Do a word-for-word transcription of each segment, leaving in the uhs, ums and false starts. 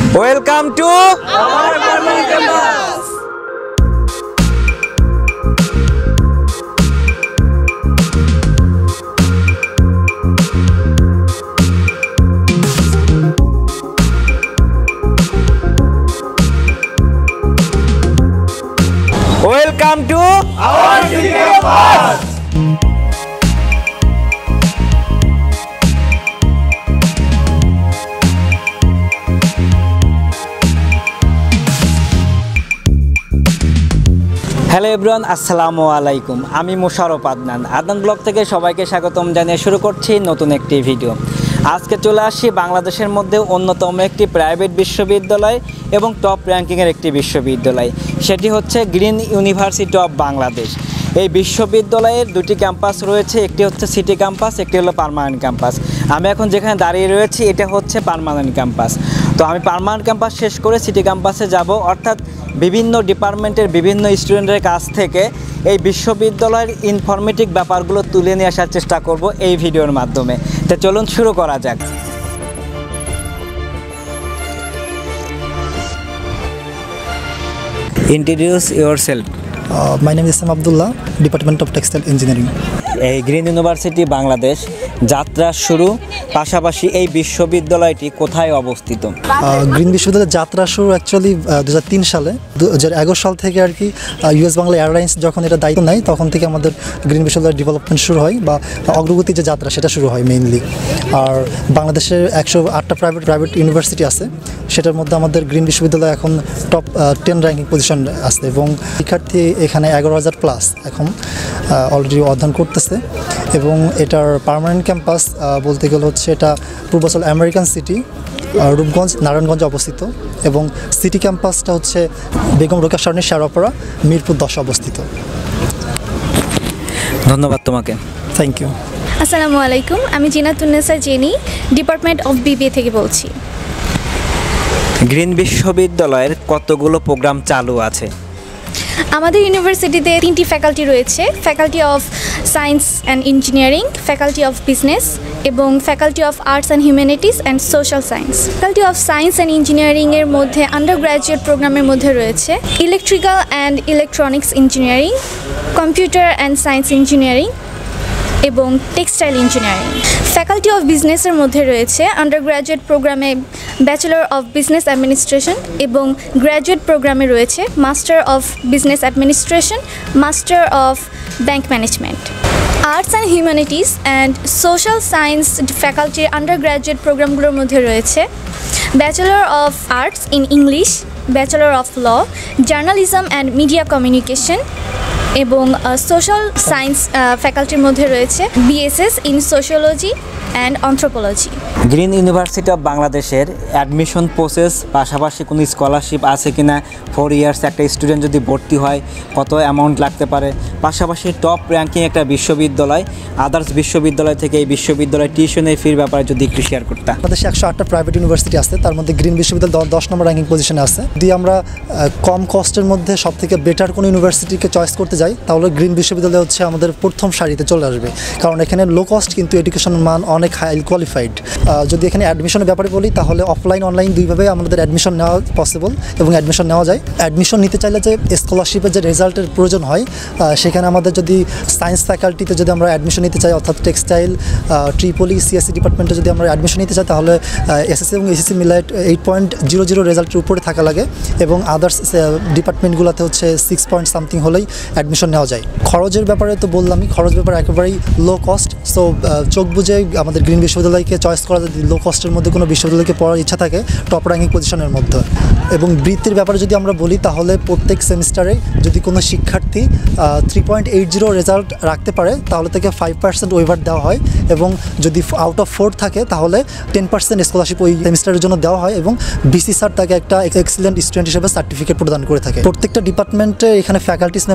Welcome to our permanent campus. Welcome to our campus. Hello everyone, আসসালামু আলাইকুম। আমি Mosharraf Adnan Adnan blog থেকে সবাইকে স্বাগতম জানিয়ে শুরু করছি নতুন একটি ভিডিও। আজকে চলে আসি বাংলাদেশের মধ্যে অন্যতম একটি প্রাইভেট বিশ্ববিদ্যালয় এবং টপ র্যাঙ্কিংয়ের একটি বিশ্ববিদ্যালয়, সেটি হচ্ছে গ্রিন ইউনিভার্সিটি অফ বাংলাদেশ। এই বিশ্ববিদ্যালয়ের দুটি ক্যাম্পাস রয়েছে, একটি হচ্ছে সিটি ক্যাম্পাস, একটি হলো পার্মানেন্ট ক্যাম্পাস। আমি এখন যেখানে দাঁড়িয়ে রয়েছি এটা হচ্ছে পার্মানেন্ট ক্যাম্পাস। তো আমি পার্মানেন্ট ক্যাম্পাস শেষ করে সিটি ক্যাম্পাসে যাব, অর্থাৎ বিভিন্ন ডিপার্টমেন্টের বিভিন্ন স্টুডেন্টের কাছ থেকে এই বিশ্ববিদ্যালয়ের ইনফরমেটিভ ব্যাপারগুলো তুলে নিয়ে আসার চেষ্টা করব এই ভিডিওর মাধ্যমে। তো চলুন শুরু করা যাক। Introduce yourself. My name is Islam Abdullah, department of textile engineering. এই গ্রিন ইউনিভার্সিটি বাংলাদেশ যাত্রা শুরু, পাশাপাশি এই বিশ্ববিদ্যালয়টি কোথায় অবস্থিত? গ্রিন বিশ্ববিদ্যালয়ের যাত্রা শুরু অ্যাকচুয়ালি দু হাজার তিন সালে, দু হাজার এগারো সাল থেকে আর কি ইউএস বাংলা এয়ারলাইন্স যখন এটা দায়িত্ব নেয় তখন থেকে আমাদের গ্রিন বিশ্ববিদ্যালয়ের ডেভেলপমেন্ট শুরু হয় বা অগ্রগতি যে যাত্রা সেটা শুরু হয় মেইনলি। আর বাংলাদেশের একশো আটটা প্রাইভেট প্রাইভেট ইউনিভার্সিটি আছে, সেটার মধ্যে আমাদের গ্রিন বিশ্ববিদ্যালয় এখন টপ টেন র্যাঙ্কিং পজিশন আছে এবং শিক্ষার্থী এখানে এগারো হাজার প্লাস এখন অলরেডি অধ্যয়ন করতেছে। এবং এটার পার্মানেন্ট ক্যাম্পাস বলতে গেলে হচ্ছে এটা পূর্বাচল আমেরিকান সিটি, রূপগঞ্জ নারায়ণগঞ্জে অবস্থিত, এবং সিটি ক্যাম্পাসটা হচ্ছে বেগম রোকেয়া সরণি শেরপাড়া মিরপুর দশে অবস্থিত। ধন্যবাদ তোমাকে। Thank you. আসসালামু আলাইকুম, আমি Zinatunnesa Jenny, department of BBA থেকে বলছি। গ্রিন বিশ্ববিদ্যালয়ের কতগুলো প্রোগ্রাম চালু আছে? আমাদের ইউনিভার্সিটিতে তিনটি ফ্যাকাল্টি রয়েছে, faculty of science and engineering, faculty of business এবং faculty of arts and humanities and social science. Faculty of science and ইঞ্জিনিয়ারিংয়ের মধ্যে আন্ডার গ্র্যাজুয়েট প্রোগ্রামের মধ্যে রয়েছে electrical and electronics engineering, computer and science engineering এবং textile engineering. Faculty of বিজনেসের মধ্যে রয়েছে আন্ডার গ্র্যাজুয়েট প্রোগ্রামে ব্যাচেলর অফ বিজনেস অ্যাডমিনিস্ট্রেশন এবং গ্র্যাজুয়েট প্রোগ্রামে রয়েছে master of business administration, master of bank management. Arts and humanities and social science ফ্যাকাল্টির undergraduate প্রোগ্রামগুলোর মধ্যে রয়েছে bachelor of arts in English, bachelor of law, journalism and media communication এবং social science ফ্যাকাল্টির মধ্যে রয়েছে BSS in sociology and anthropology. Green university of বাংলাদেশের admission process, পাশাপাশি কোনো স্কলারশিপ আছে কিনা, ফোর ইয়ার্স একটা স্টুডেন্ট যদি ভর্তি হয় কত অ্যামাউন্ট লাগতে পারে, পাশাপাশি টপ র্যাঙ্কিং একটা বিশ্ববিদ্যালয় আদার্স বিশ্ববিদ্যালয় থেকে এই বিশ্ববিদ্যালয় টিউশনের ফির ব্যাপারে যদি একটু শেয়ার করতে। বাংলাদেশে একশো আটটা প্রাইভেট ইউনিভার্সিটি আছে, তার মধ্যে গ্রিন বিশ্ববিদ্যালয় দশ নম্বর র্যাঙ্কিং পজিশনে আছে। যদি আমরা কম কস্টের মধ্যে সব থেকে বেটার কোনো ইউনিভার্সিটিকে চয়েস করতে যাই তাহলে গ্রিন বিশ্ববিদ্যালয় হচ্ছে আমাদের প্রথম সারিতে চলে আসবে, কারণ এখানে লো কস্ট কিন্তু এডুকেশনের মান অনেক হাই কোয়ালিফাইড। যদি এখানে অ্যাডমিশনের ব্যাপারে বলি তাহলে অফলাইন অনলাইন দুইভাবে আমাদের অ্যাডমিশন নেওয়া পসিবল এবং অ্যাডমিশন নেওয়া যায়। অ্যাডমিশন নিতে চাইলে যে স্কলারশিপের যে রেজাল্টের প্রয়োজন হয় সেখানে আমাদের যদি সায়েন্স ফ্যাকাল্টিতে যদি আমরা অ্যাডমিশন নিতে চাই, অর্থাৎ টেক্সটাইল, ট্রিপলি, সিএসসি ডিপার্টমেন্টে যদি আমরা অ্যাডমিশন নিতে চাই তাহলে এসএসসি এবং এসএসসি মিলায় এইট পয়েন্ট জিরো জিরো রেজাল্টের উপরে থাকা লাগে এবং আদার্স ডিপার্টমেন্টগুলোতে হচ্ছে সিক্স পয়েন্ট সামথিং হলেই অ্যাডমিশন নেওয়া যায়। খরচের ব্যাপারে তো বললামই, খরচ ব্যাপারে একেবারেই লো কস্ট। সো চোখ বুঝে আমাদের গ্রিন বিশ্ববিদ্যালয়কে চয়েস করা, যদি লো কস্টের মধ্যে কোনো বিশ্ববিদ্যালয়কে পড়ার ইচ্ছা থাকে টপ র্যাঙ্কিং পজিশনের মধ্যে। এবং বৃত্তির ব্যাপারে যদি আমরা বলি তাহলে প্রত্যেক সেমিস্টারে যদি কোনো শিক্ষার্থী three point eight zero result রাখতে পারে তাহলে তাকে ফাইভ পার্সেন্ট ওয়েভার দেওয়া হয়, এবং যদি আউট অফ ফোর থাকে তাহলে টেন পার্সেন্ট স্কলারশিপ ওই সেমিস্টারের জন্য দেওয়া হয়, এবং বিসি স্যার তাকে একটা এক্সিলেন্ট স্টুডেন্ট হিসেবে সার্টিফিকেট প্রদান করে থাকে। প্রত্যেকটা ডিপার্টমেন্টে এখানে ফ্যাকাল্টিস মেম্বার যদি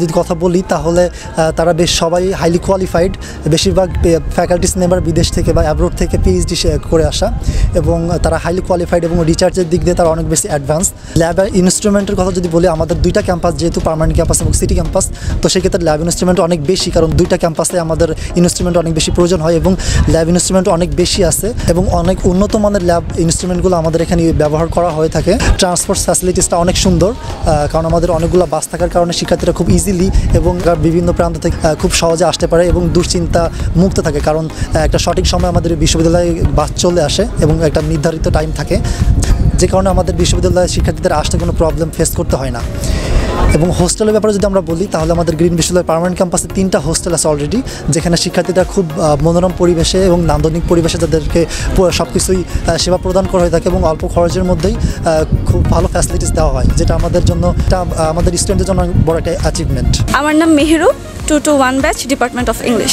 যদি কথা বলি তাহলে আহ, তারা বেশ সবাই হাইলি কোয়ালিফাইড, বেশিরভাগ ফ্যাকাল্টিস মেম্বার বিদেশ থেকে বা অ্যাব্রোড থেকে পিএইচডি করে আসা, এবং তারা হাইলি কোয়ালিফাইড এবং রিসার্চের দিক দিয়ে তারা অনেক বেশি অ্যাডভান্স। ল্যাব ইনস্ট্রুমেন্টের কথা যদি বলি, আমাদের দুইটা ক্যাম্পাস যেহেতু পার্মানেন্ট ক্যাম্পাস এবং সিটি ক্যাম্পাস, তো সেক্ষেত্রে ল্যাব ইনস্ট্রুমেন্ট অনেক বেশি, কারণ দুইটা ক্যাম্পাসে আমাদের ইনস্ট্রুমেন্ট অনেক বেশি প্রয়োজন হয় এবং ল্যাব ইনস্ট্রুমেন্ট অনেক বেশি আছে এবং অনেক উন্নত মানের ল্যাব ইনস্ট্রুমেন্টগুলো আমাদের এখানে ব্যবহার করা হয়ে থাকে। ট্রান্সপোর্ট ফ্যাসিলিটিসটা অনেক সুন্দর, কারণ আমাদের অনেকগুলো বাস থাকার কারণে শিক্ষার্থীরা খুব ইজিলি এবং বিভিন্ন প্রান্ত থেকে খুব সহজে আসতে পারে এবং দুশ্চিন্তা মুক্ত থাকে, কারণ একটা সঠিক সময় আমাদের বিশ্ববিদ্যালয়ে বাস চলে আসে এবং একটা নির্ধারিত টাইম থাকে, যে কারণে আমাদের বিশ্ববিদ্যালয়ের শিক্ষার্থীদের আসতে কোনো প্রবলেম ফেস করতে হয় না। এবং হোস্টেলের ব্যাপারে যদি আমরা বলি তাহলে আমাদের গ্রিন বিশ্ববিদ্যালয়ের পার্মানেন্ট ক্যাম্পাসে তিনটা হোস্টেল আছে অলরেডি, যেখানে শিক্ষার্থীরা খুব মনোরম পরিবেশে এবং নান্দনিক পরিবেশে তাদেরকে সব কিছুই সেবা প্রদান করা হয়ে থাকে এবং অল্প খরচের মধ্যেই খুব ভালো ফ্যাসিলিটিস দেওয়া হয়, যেটা আমাদের জন্য এটা আমাদের স্টুডেন্টদের জন্য অনেক বড় একটা অ্যাচিভমেন্ট। আমার নাম Meheru, two two one batch, department of English.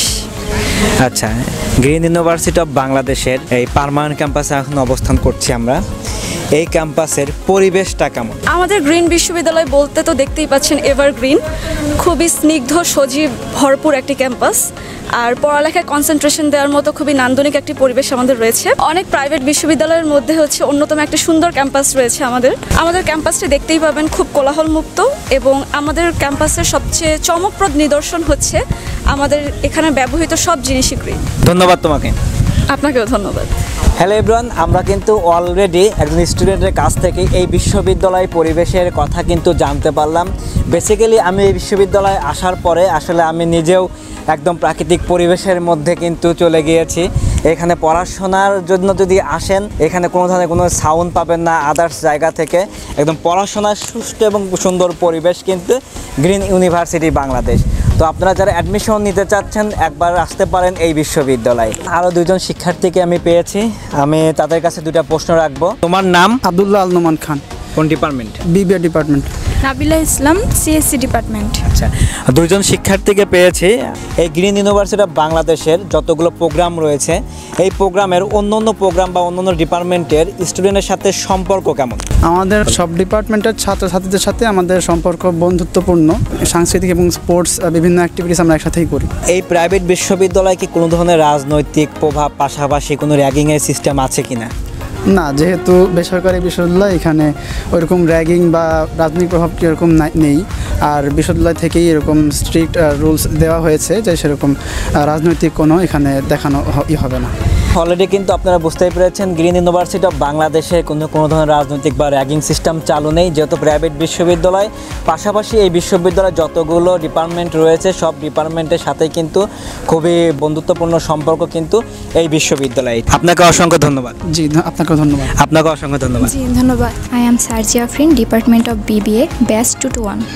আচ্ছা, গ্রিন ইউনিভার্সিটি অফ বাংলাদেশের এই পার্মানেন্ট ক্যাম্পাসে এখন অবস্থান করছি আমরা। এই ক্যাম্পাসের পরিবেশটা কেমন? আমাদের গ্রিন বিশ্ববিদ্যালয় বলতে তো দেখতেই পাচ্ছেন এভারগ্রিন, খুবই স্নিগ্ধ সজীব ভরপুর একটি ক্যাম্পাস, আর পড়ালেখায় কনসেন্ট্রেশন দেওয়ার মতো খুবই নান্দনিক একটি পরিবেশ আমাদের রয়েছে। অনেক প্রাইভেট বিশ্ববিদ্যালয়ের মধ্যে হচ্ছে অন্যতম একটা সুন্দর ক্যাম্পাস রয়েছে আমাদের। আমাদের ক্যাম্পাসটি দেখতেই পাবেন খুব কোলাহলমুক্ত, এবং আমাদের ক্যাম্পাসের সবচেয়ে চমকপ্রদ নিদর্শন হচ্ছে আমাদের এখানে ব্যবহৃত সব জিনিসই গ্রিন। ধন্যবাদ তোমাকে। আপনাকেও ধন্যবাদ। হ্যালো এভরিওয়ান, আমরা কিন্তু অলরেডি একজন স্টুডেন্টের কাছ থেকে এই বিশ্ববিদ্যালয় পরিবেশের কথা কিন্তু জানতে পারলাম। বেসিক্যালি আমি এই বিশ্ববিদ্যালয়ে আসার পরে আসলে আমি নিজেও একদম প্রাকৃতিক পরিবেশের মধ্যে কিন্তু চলে গিয়েছি। এখানে পড়াশোনার জন্য যদি আসেন, এখানে কোনো ধরনের কোনো সাউন্ড পাবেন না আদার্স জায়গা থেকে, একদম পড়াশোনার সুষ্ঠু এবং সুন্দর পরিবেশ কিন্তু গ্রিন ইউনিভার্সিটি বাংলাদেশ। তো আপনারা যারা অ্যাডমিশন নিতে চাচ্ছেন একবার আসতে পারেন এই বিশ্ববিদ্যালয়ে। আরও দুজন শিক্ষার্থীকে আমি পেয়েছি, আমি তাদের কাছে দুটা প্রশ্ন রাখবো। তোমার নাম? আব্দুল্লাহ আল নোমান খান। কোন department? BBA department. Nabila Islam, CSC department. আচ্ছা, দুজন শিক্ষার্থীকে পেয়েছি। এই গ্রিন ইউনিভার্সিটি অফ বাংলাদেশের যতগুলো প্রোগ্রাম রয়েছে, এই প্রোগ্রামের অন্য অন্য প্রোগ্রাম বা অন্য অন্য ডিপার্টমেন্টের স্টুডেন্টের সাথে সম্পর্ক কেমন? আমাদের সব ডিপার্টমেন্টের ছাত্রছাত্রীদের সাথে আমাদের সম্পর্ক বন্ধুত্বপূর্ণ, সাংস্কৃতিক এবং স্পোর্টস বিভিন্ন অ্যাক্টিভিটিস আমরা একসাথেই করি। এই প্রাইভেট বিশ্ববিদ্যালয়ে কি কোনো ধরনের রাজনৈতিক প্রভাব পাশাপাশি কোনো র্যাগিংয়ের সিস্টেম আছে কিনা? না, যেহেতু বেসরকারি বিশ্ববিদ্যালয়, এখানে ওইরকম র্যাগিং বা রাজনৈতিক প্রভাব কীরকম নেই, আর বিশ্ববিদ্যালয় থেকেই এরকম স্ট্রিক্ট রুলস দেওয়া হয়েছে যে সেরকম রাজনৈতিক কোনো এখানে দেখানো ই হবে না। অলরেডি কিন্তু আপনারা বুঝতেই পেরেছেন গ্রিন ইউনিভার্সিটি অফ বাংলাদেশে কোনো কোনো ধরনের রাজনৈতিক বা র্যাগিং সিস্টেম চালু নেই, যেহেতু প্রাইভেট বিশ্ববিদ্যালয়। পাশাপাশি এই বিশ্ববিদ্যালয়ে যতগুলো ডিপার্টমেন্ট রয়েছে সব ডিপার্টমেন্টের সাথে কিন্তু খুবই বন্ধুত্বপূর্ণ সম্পর্ক কিন্তু এই বিশ্ববিদ্যালয়ে। আপনাকে অসংখ্য ধন্যবাদ। জি, আপনাকেও ধন্যবাদ। আপনাকে অসংখ্য ধন্যবাদ। জি ধন্যবাদ। I am Sarjia Afrin, department of BBA, batch two two one.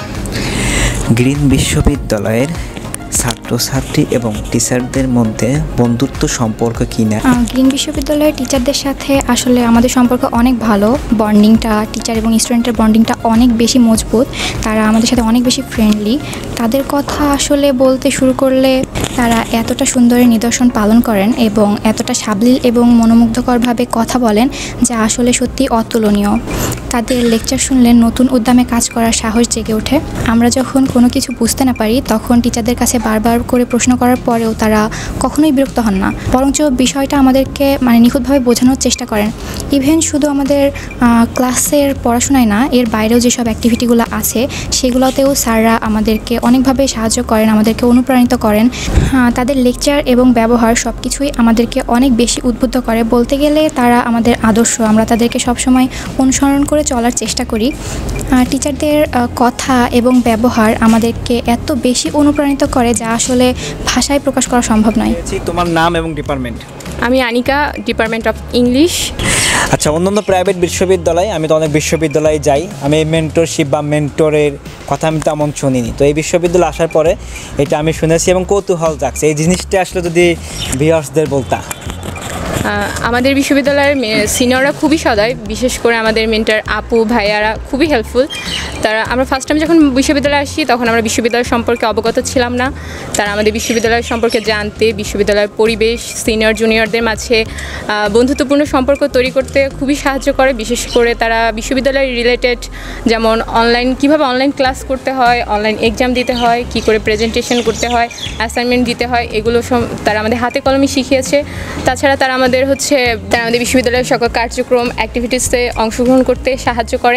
Green বিশ্ববিদ্যালয়ের ছাত্রছাত্রী এবং টিচারদের মধ্যে বন্ধুত্ব সম্পর্ক কি না? গ্রিন বিশ্ববিদ্যালয়ের টিচারদের সাথে আসলে আমাদের সম্পর্ক অনেক ভালো। বন্ডিংটা, টিচার এবং স্টুডেন্টের বন্ডিংটা অনেক বেশি মজবুত। তারা আমাদের সাথে অনেক বেশি ফ্রেন্ডলি। তাদের কথা আসলে বলতে শুরু করলে তারা এতটা সুন্দরের নিদর্শন পালন করেন এবং এতটা সাবলীল এবং মনোমুগ্ধকরভাবে কথা বলেন যা আসলে সত্যি অতুলনীয়। তাদের লেকচার শুনলে নতুন উদ্যমে কাজ করার সাহস জেগে ওঠে। আমরা যখন কোনো কিছু বুঝতে না পারি তখন টিচারদের কাছে বারবার করে প্রশ্ন করার পরেও তারা কখনোই বিরক্ত হন না, বরঞ্চ বিষয়টা আমাদেরকে মানে নিখুঁতভাবে বোঝানোর চেষ্টা করেন। ইভেন শুধু আমাদের ক্লাসের পড়াশোনায় না, এর বাইরেও যেসব অ্যাক্টিভিটিগুলো আছে সেগুলোতেও স্যাররা আমাদেরকে অনেকভাবে সাহায্য করেন, আমাদেরকে অনুপ্রাণিত করেন। তাদের লেকচার এবং ব্যবহার সব কিছুই আমাদেরকে অনেক বেশি উদ্বুদ্ধ করে। বলতে গেলে তারা আমাদের আদর্শ, আমরা তাদেরকে সবসময় অনুসরণ করে চলার চেষ্টা করি। টিচারদের কথা এবং ব্যবহার আমাদেরকে এত বেশি অনুপ্রাণিত করে যা আসলে ভাষায় প্রকাশ করা সম্ভব নয়। তোমার নাম এবং ডিপার্টমেন্ট? আমি আনিকা, ডিপার্টমেন্ট অফ ইংলিশ। আচ্ছা, অন্যান্য প্রাইভেট বিশ্ববিদ্যালয়, আমি তো অনেক বিশ্ববিদ্যালয়ে যাই, আমি মেন্টরশিপ বা মেন্টরের কথা আমি তেমন শুনিনি। তো এই বিশ্ববিদ্যালয়ে আসার পরে এটা আমি শুনেছি এবং কৌতূহল জাগছে। এই জিনিসটা আসলে যদি ভিউয়ার্সদের বলতা। আমাদের বিশ্ববিদ্যালয়ের সিনিয়ররা খুবই সদয়, বিশেষ করে আমাদের মেন্টর আপু ভাইয়ারা খুবই হেল্পফুল। তারা আমরা ফার্স্ট টাইম যখন বিশ্ববিদ্যালয়ে আসি তখন আমরা বিশ্ববিদ্যালয় সম্পর্কে অবগত ছিলাম না। তারা আমাদের বিশ্ববিদ্যালয় সম্পর্কে জানতে, বিশ্ববিদ্যালয়ের পরিবেশ, সিনিয়র জুনিয়রদের মাঝে বন্ধুত্বপূর্ণ সম্পর্ক তৈরি করতে খুবই সাহায্য করে। বিশেষ করে তারা বিশ্ববিদ্যালয় রিলেটেড, যেমন অনলাইন কীভাবে অনলাইন ক্লাস করতে হয়, অনলাইন এক্সাম দিতে হয়, কী করে প্রেজেন্টেশন করতে হয়, অ্যাসাইনমেন্ট দিতে হয়, এগুলো তারা আমাদের হাতে কলমে শিখিয়েছে। তাছাড়া তারা আমাদের হচ্ছে তারা আমাদের বিশ্ববিদ্যালয়ের সকল কার্যক্রম অ্যাক্টিভিটিসে অংশগ্রহণ করতে সাহায্য করে।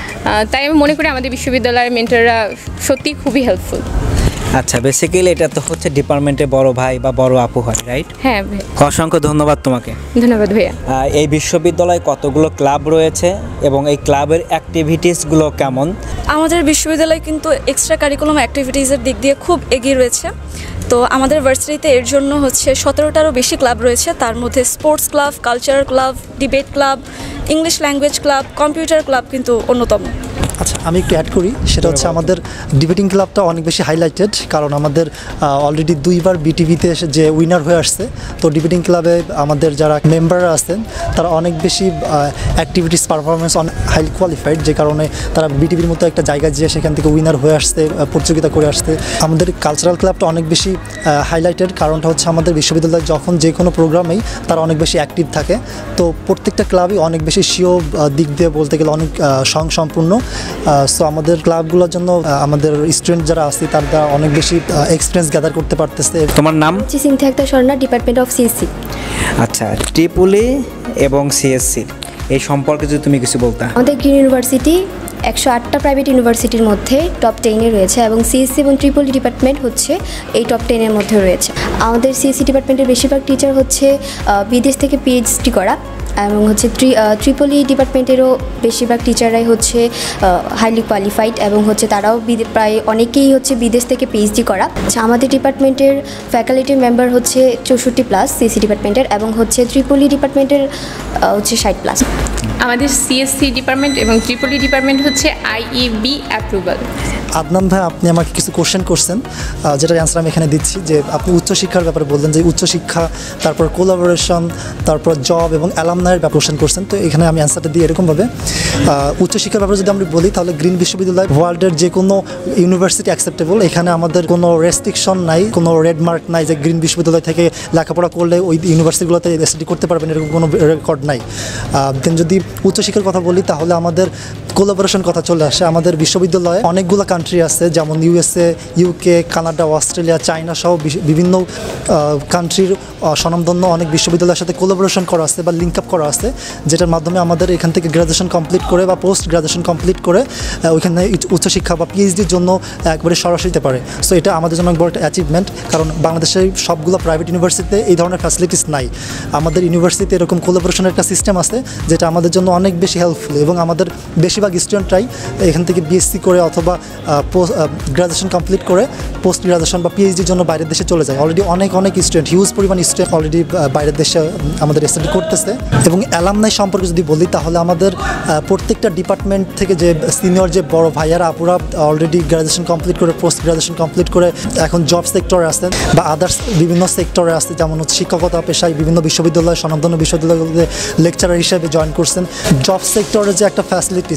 তাই আমি মনে করি আমাদের বিশ্ববিদ্যালয়ের মেন্টররা সত্যিই খুবই হেল্পফুল। আচ্ছা, বেসিক্যালি এটা তো হচ্ছে ডিপার্টমেন্টে বড় ভাই বা বড় আপু হয়, রাইট? হ্যাঁ, অসংখ্য ধন্যবাদ তোমাকে। ধন্যবাদ ভাইয়া। এই বিশ্ববিদ্যালয়ে কতগুলো ক্লাব রয়েছে এবং এই ক্লাবের অ্যাক্টিভিটিসগুলো কেমন? আমাদের বিশ্ববিদ্যালয় কিন্তু এক্সট্রা কারিকুলাম অ্যাক্টিভিটিসের দিক দিয়ে খুব এগিয়ে রয়েছে। তো আমাদের ভার্সিটিতে এর জন্য হচ্ছে সতেরোটারও বেশি ক্লাব রয়েছে। তার মধ্যে sports club, cultural club, debate club, English language club, computer club কিন্তু অন্যতম। আচ্ছা, আমি একটু অ্যাড করি, সেটা হচ্ছে আমাদের ডিবেটিং ক্লাবটা অনেক বেশি হাইলাইটেড, কারণ আমাদের অলরেডি দুইবার বিটিভিতে এসে যে উইনার হয়ে আসছে। তো ডিবেটিং ক্লাবে আমাদের যারা মেম্বাররা আছেন তারা অনেক বেশি অ্যাক্টিভিটিস পারফরমেন্স অনেক হাইলি কোয়ালিফাইড, যে কারণে তারা বিটিভির মতো একটা জায়গায় যেয়ে সেখান থেকে উইনার হয়ে আসছে, প্রতিযোগিতা করে আসছে। আমাদের কালচারাল ক্লাবটা অনেক বেশি হাইলাইটেড, কারণটা হচ্ছে আমাদের বিশ্ববিদ্যালয়ে যখন যে কোনো প্রোগ্রামেই তারা অনেক বেশি অ্যাক্টিভ থাকে। তো প্রত্যেকটা ক্লাবই অনেক বেশি স্বীয় দিক দিয়ে বলতে গেলে অনেক স্বয়ংসম্পূর্ণ। সো আমাদের ক্লাবগুলোর জন্য আমাদের স্টুডেন্ট যারা আছে তারা অনেক বেশি এক্সপিরিয়েন্স গ্যাদার করতে পারতেছে। তোমার নাম? Sinthia Akter Swarna, department of CSC. আচ্ছা, ট্রিপলি এবং সিএসসি এই সম্পর্কে যদি তুমি কিছু বলতে। আমাদের গ্রিন ইউনিভার্সিটি একশো আটটা প্রাইভেট ইউনিভার্সিটির মধ্যে টপ টেনে রয়েছে এবং সিএসসি এবং ট্রিপলি ডিপার্টমেন্ট হচ্ছে এই টপ টেনের মধ্যে রয়েছে। আমাদের সিএসসি ডিপার্টমেন্টের বেশিরভাগ টিচার হচ্ছে বিদেশ থেকে পিএইচডি করা, এবং হচ্ছে ট্রি ট্রিপলি ডিপার্টমেন্টেরও বেশিরভাগ টিচাররাই হচ্ছে হাইলি কোয়ালিফাইড এবং হচ্ছে তারাও প্রায় অনেকেই হচ্ছে বিদেশ থেকে পিএইচডি করা। আচ্ছা, আমাদের ডিপার্টমেন্টের ফ্যাকাল্টির মেম্বার হচ্ছে চৌষট্টি প্লাস সিএসসি ডিপার্টমেন্টের, এবং হচ্ছে ট্রিপলি ডিপার্টমেন্টের হচ্ছে ষাট প্লাস। আমাদের সিএসসি ডিপার্টমেন্ট এবং ট্রিপলি ডিপার্টমেন্ট হচ্ছে আইইবি অ্যাপ্রুভাল। আদনান ভাই, আপনি আমাকে কিছু কোশ্চেন করছেন, যেটার অ্যান্সার আমি এখানে দিচ্ছি। যে আপনি উচ্চশিক্ষার ব্যাপারে বললেন, যে উচ্চশিক্ষা, তারপর কোলাবোরেশন, তারপর জব এবং অ্যালামনাইয়ের ব্যাপারে কোশ্চেন করছেন। তো এখানে আমি অ্যান্সারটা দিই এরকমভাবে। উচ্চশিক্ষার ব্যাপারে যদি আমরা বলি তাহলে গ্রিন বিশ্ববিদ্যালয় ওয়ার্ল্ডের যে কোনো ইউনিভার্সিটি অ্যাকসেপ্টেবল। এখানে আমাদের কোনো রেস্ট্রিকশন নাই, কোনো রেড মার্ক নাই যে গ্রিন বিশ্ববিদ্যালয় থেকে লেখাপড়া করলে ওই ইউনিভার্সিটিগুলোতে স্টাডি করতে পারবেন, এরকম কোনো রেকর্ড নাই। দেন যদি উচ্চশিক্ষার কথা বলি তাহলে আমাদের কোলাবোরেশন কথা চলে আসে। আমাদের বিশ্ববিদ্যালয়ে অনেকগুলো কান্ট্রি আছে, যেমন USA, UK, Canada, Australia, China সহ বিভিন্ন কান্ট্রির স্বনামধন্য অনেক বিশ্ববিদ্যালয়ের সাথে কোলাবোরেশন করা আছে বা লিঙ্ক আপ করা আছে, যেটার মাধ্যমে আমাদের এখান থেকে গ্র্যাজুয়েশন কমপ্লিট করে বা পোস্ট গ্র্যাজুয়েশন কমপ্লিট করে ওইখানে উচ্চশিক্ষা বা পিএইচডির জন্য একবারে সরাসরি দিতে পারে। সো এটা আমাদের জন্য বড় একটা অ্যাচিভমেন্ট, কারণ বাংলাদেশের সবগুলো প্রাইভেট ইউনিভার্সিটিতে এই ধরনের ফ্যাসিলিটিস নাই। আমাদের ইউনিভার্সিটিতে এরকম কোলাবোরেশনের একটা সিস্টেম আছে, যেটা আমাদের জন্য অনেক বেশি হেল্পফুল। এবং আমাদের বেশিরভাগ স্টুডেন্টরাই এখান থেকে বিএসসি করে অথবা গ্র্যাজুয়েশন কমপ্লিট করে পোস্ট গ্র্যাজুয়েশন বা পিএইচডির জন্য বাইরের দেশে চলে যায়। অলরেডি অনেক অনেক স্টুডেন্ট, হিউজ পরিমাণ স্টুডেন্ট অলরেডি বাইরের দেশে আমাদের স্টাডি করতেছে। এবং অ্যালামনাই সম্পর্কে যদি বলি তাহলে আমাদের প্রত্যেকটা ডিপার্টমেন্ট থেকে যে সিনিয়র যে বড় ভাইয়ারা আপুরা অলরেডি গ্র্যাজুয়েশন কমপ্লিট করে পোস্ট গ্র্যাজুয়েশন কমপ্লিট করে এখন জব সেক্টরে আসছেন বা আদার্স বিভিন্ন সেক্টরে আসছে, যেমন হচ্ছে শিক্ষকতা পেশায় বিভিন্ন বিশ্ববিদ্যালয়, স্বনামধন্য বিশ্ববিদ্যালয়গুলোতে লেকচারার হিসেবে জয়েন করছেন। জব সেক্টরে যে একটা ফ্যাসিলিটিস,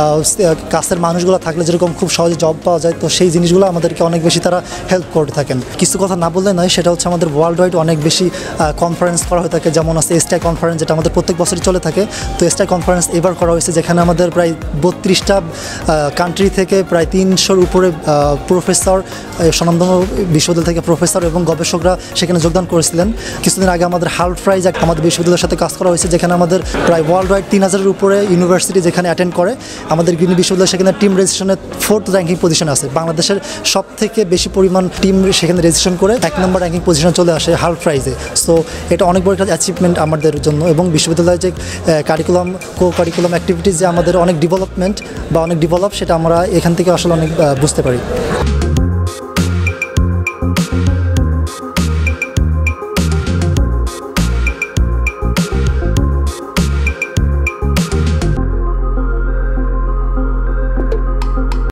কাছের মানুষগুলো থাকলে যেরকম খুব সহজে জব পাওয়া যায়, তো সেই জিনিসগুলো আমাদেরকে অনেক বেশি তারা হেল্প করে থাকেন। কিছু কথা না বললে নয়, সেটা হচ্ছে আমাদের ওয়ার্ল্ড ওয়াইড অনেক বেশি কনফারেন্স করা হয়ে থাকে, যেমন আছে এসটাই কনফারেন্স, যেটা আমাদের প্রত্যেক বছরই চলে থাকে। তো এসটাই কনফারেন্স এবার করা হয়েছে, যেখানে আমাদের প্রায় বত্রিশটা কান্ট্রি থেকে প্রায় তিনশোর উপরে প্রফেসর, স্বনামধন্য বিশ্ববিদ্যালয় থেকে প্রফেসর এবং গবেষকরা সেখানে যোগদান করেছিলেন। কিছুদিন আগে আমাদের হার্ট প্রাইজ আমাদের বিশ্ববিদ্যালয়ের সাথে কাজ করা হয়েছে, যেখানে আমাদের প্রায় ওয়ার্ল্ড ওয়াইড তিন হাজারের উপরে ইউনিভার্সিটি যেখানে অ্যাটেন্ড করে। আমাদের গ্রিন বিশ্ববিদ্যালয় সেখানে টিম রেজিস্ট্রেশনের ফোর্থ র্যাঙ্কিং পজিশনে আছে। বাংলাদেশের সব থেকে বেশি পরিমাণ টিম সেখানে রেজিস্ট্রেশন করে এক নম্বর র্যাঙ্কিং পজিশনে চলে আসে হার্ট প্রাইজে। সো এটা অনেক বড় একটা অ্যাচিভমেন্ট আমাদের জন্য। এবং বিশ্ববিদ্যালয়ের যে কারিকুলাম, কো কারিকুলাম অ্যাক্টিভিটিস যে আমাদের অনেক ডেভেলপমেন্ট বা অনেক ডেভেলপ, সেটা আমরা এখান থেকে আসলে অনেক বুঝতে পারি।